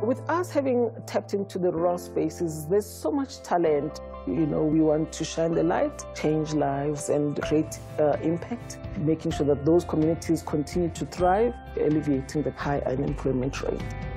With us having tapped into the rural spaces, there's so much talent. You know, we want to shine the light, change lives, and create impact, making sure that those communities continue to thrive, alleviating the high unemployment rate.